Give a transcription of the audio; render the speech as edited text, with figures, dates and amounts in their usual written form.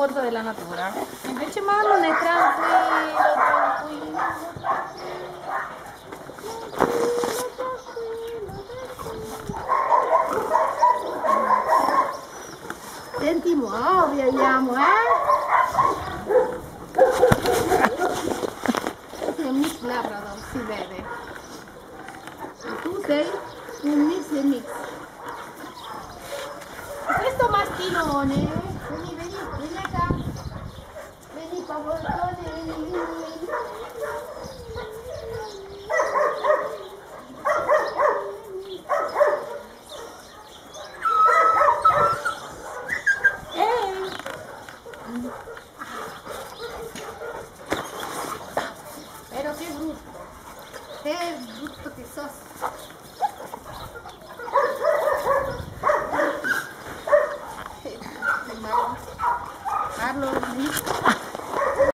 cosa della natura. Invece Marlon è tranquillo, tranquillo. Senti, muovi, andiamo, Sei un mix labrador, si vede. E tu sei un mix e mix. E questo maschilone, vieni acá. Veni, pavorcone, veni. Pero qué bruto que sos.